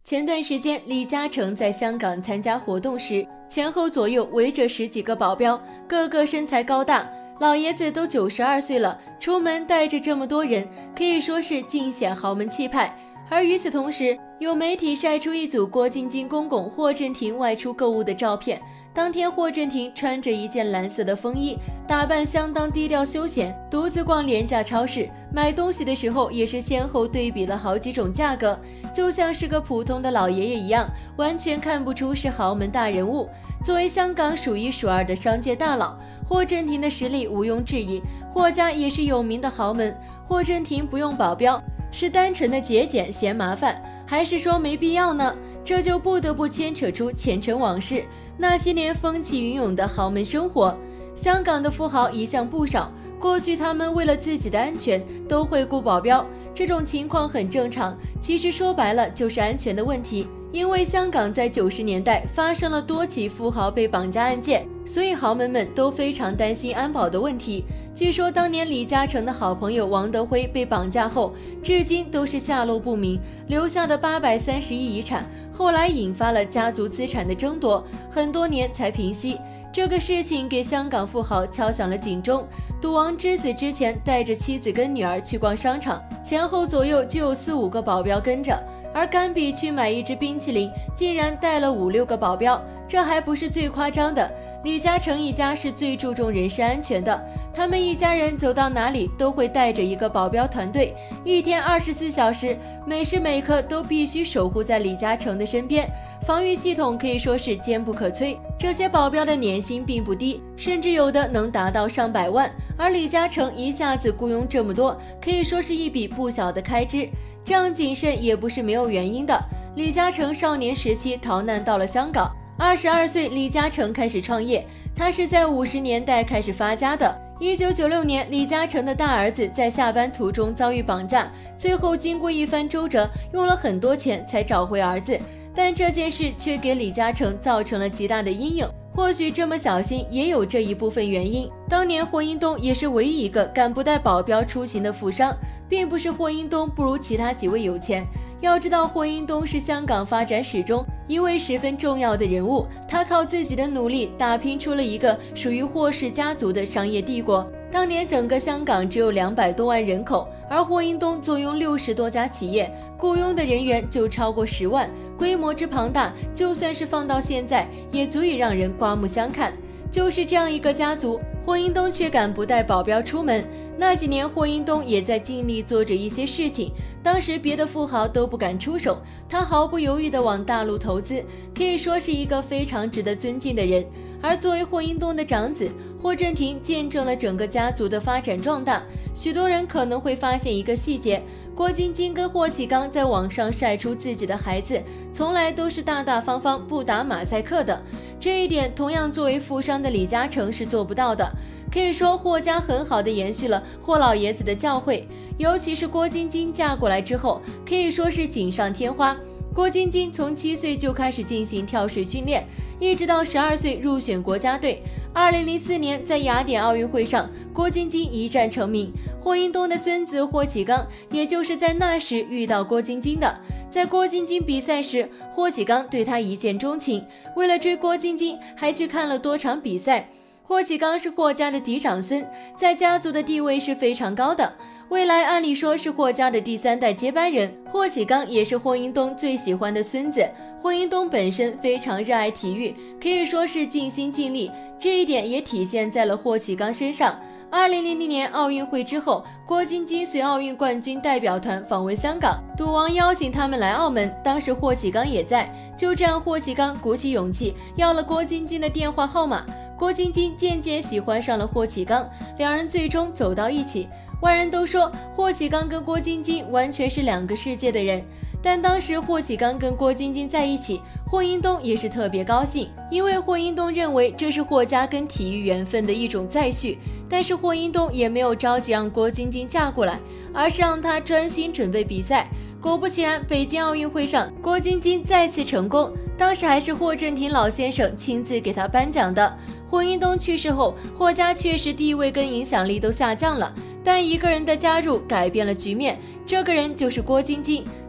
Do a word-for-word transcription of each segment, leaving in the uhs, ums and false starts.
前段时间，李嘉诚在香港参加活动时，前后左右围着十几个保镖，个个身材高大，老爷子都九十二岁了，出门带着这么多人，可以说是尽显豪门气派。而与此同时，有媒体晒出一组郭晶晶公公霍震霆外出购物的照片。当天，霍震霆穿着一件蓝色的风衣，打扮相当低调休闲，独自逛廉价超市。买东西的时候也是先后对比了好几种价格，就像是个普通的老爷爷一样，完全看不出是豪门大人物。作为香港数一数二的商界大佬，霍震霆的实力毋庸置疑，霍家也是有名的豪门。霍震霆不用保镖，是单纯的节俭嫌麻烦，还是说没必要呢？这就不得不牵扯出前尘往事，那些年风起云涌的豪门生活。香港的富豪一向不少，过去他们为了自己的安全都会雇保镖，这种情况很正常。其实说白了就是安全的问题，因为香港在九十年代发生了多起富豪被绑架案件，所以豪门们都非常担心安保的问题。据说当年李嘉诚的好朋友王德辉被绑架后，至今都是下落不明，留下的八百三十亿遗产，后来引发了家族资产的争夺，很多年才平息。这个事情给香港富豪敲响了警钟。赌王之子之前带着妻子跟女儿去逛商场，前后左右就有四五个保镖跟着，而甘比去买一支冰淇淋，竟然带了五六个保镖。这还不是最夸张的，李嘉诚一家是最注重人身安全的，他们一家人走到哪里都会带着一个保镖团队，一天二十四小时，每时每刻都必须守护在李嘉诚的身边，防御系统可以说是坚不可摧。这些保镖的年薪并不低，甚至有的能达到上百万，而李嘉诚一下子雇佣这么多，可以说是一笔不小的开支。这样谨慎也不是没有原因的。李嘉诚少年时期逃难到了香港，二十二岁李嘉诚开始创业，他是在五十年代开始发家的。一九九六年，李嘉诚的大儿子在下班途中遭遇绑架，最后经过一番周折，用了很多钱才找回儿子，但这件事却给李嘉诚造成了极大的阴影。或许这么小心也有这一部分原因。当年霍英东也是唯一一个敢不带保镖出行的富商，并不是霍英东不如其他几位有钱。要知道，霍英东是香港发展史中一位十分重要的人物，他靠自己的努力打拼出了一个属于霍氏家族的商业帝国。当年整个香港只有两百多万人口，而霍英东坐拥六十多家企业，雇佣的人员就超过十万，规模之庞大，就算是放到现在，也足以让人刮目相看。就是这样一个家族，霍英东却敢不带保镖出门。那几年，霍英东也在尽力做着一些事情，当时别的富豪都不敢出手，他毫不犹豫地往大陆投资，可以说是一个非常值得尊敬的人。而作为霍英东的长子，霍震霆见证了整个家族的发展壮大。许多人可能会发现一个细节，郭晶晶跟霍启刚在网上晒出自己的孩子，从来都是大大方方，不打马赛克的。这一点同样作为富商的李嘉诚是做不到的。可以说霍家很好的延续了霍老爷子的教诲，尤其是郭晶晶嫁过来之后，可以说是锦上添花。郭晶晶从七岁就开始进行跳水训练，一直到十二岁入选国家队。二零零四年在雅典奥运会上，郭晶晶一战成名。霍英东的孙子霍启刚，也就是在那时遇到郭晶晶的。在郭晶晶比赛时，霍启刚对他一见钟情，为了追郭晶晶，还去看了多场比赛。霍启刚是霍家的嫡长孙，在家族的地位是非常高的，未来按理说是霍家的第三代接班人。霍启刚也是霍英东最喜欢的孙子。霍英东本身非常热爱体育，可以说是尽心尽力，这一点也体现在了霍启刚身上。二零零零年奥运会之后，郭晶晶随奥运冠军代表团访问香港，赌王邀请他们来澳门，当时霍启刚也在。就这样，霍启刚鼓起勇气要了郭晶晶的电话号码，郭晶晶渐渐喜欢上了霍启刚，两人最终走到一起。外人都说霍启刚跟郭晶晶完全是两个世界的人，但当时霍启刚跟郭晶晶在一起，霍英东也是特别高兴，因为霍英东认为这是霍家跟体育缘分的一种再续。但是霍英东也没有着急让郭晶晶嫁过来，而是让她专心准备比赛。果不其然，北京奥运会上，郭晶晶再次成功，当时还是霍震霆老先生亲自给她颁奖的。霍英东去世后，霍家确实地位跟影响力都下降了，但一个人的加入改变了局面，这个人就是郭晶晶。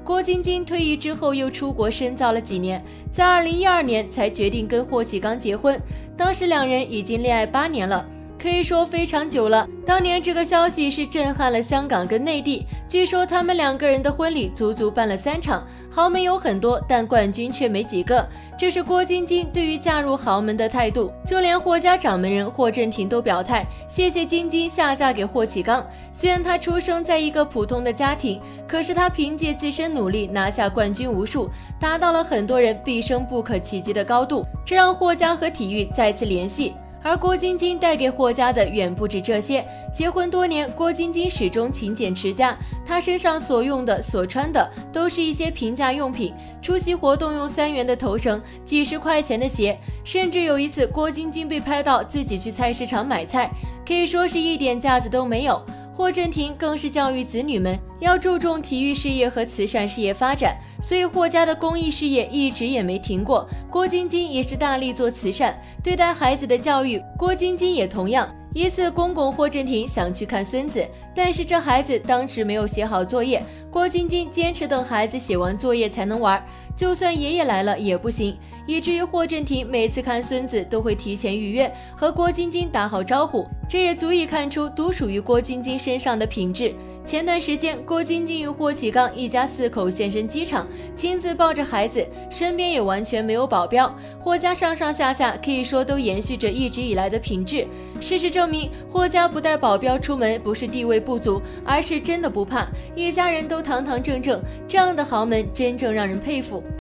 郭晶晶退役之后又出国深造了几年，在二零一二年才决定跟霍启刚结婚，当时两人已经恋爱八年了，可以说非常久了。当年这个消息是震撼了香港跟内地，据说他们两个人的婚礼足足办了三场，豪门有很多，但冠军却没几个。这是郭晶晶对于嫁入豪门的态度，就连霍家掌门人霍震霆都表态，谢谢晶晶下嫁给霍启刚。虽然她出生在一个普通的家庭，可是她凭借自身努力拿下冠军无数，达到了很多人毕生不可企及的高度，这让霍家和体育再次联系。而郭晶晶带给霍家的远不止这些。结婚多年，郭晶晶始终勤俭持家，她身上所用的、所穿的都是一些平价用品。出席活动用三元的头绳、几十块钱的鞋，甚至有一次郭晶晶被拍到自己去菜市场买菜，可以说是一点架子都没有。霍震霆更是教育子女们要注重体育事业和慈善事业发展，所以霍家的公益事业一直也没停过。郭晶晶也是大力做慈善，对待孩子的教育，郭晶晶也同样。一次公公霍震霆想去看孙子，但是这孩子当时没有写好作业，郭晶晶坚持等孩子写完作业才能玩，就算爷爷来了也不行，以至于霍震霆每次看孙子都会提前预约，和郭晶晶打好招呼，这也足以看出独属于郭晶晶身上的品质。前段时间，郭晶晶与霍启刚一家四口现身机场，亲自抱着孩子，身边也完全没有保镖。霍家上上下下可以说都延续着一直以来的品质。事实证明，霍家不带保镖出门不是地位不足，而是真的不怕，一家人都堂堂正正，这样的豪门真正让人佩服。